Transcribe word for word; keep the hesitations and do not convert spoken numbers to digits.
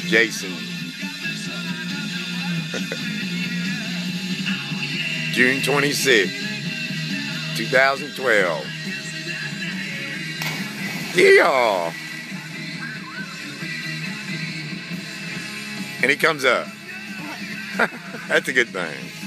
Jason. June twenty-sixth, two thousand twelve. Yeah. And he comes up. That's a good thing.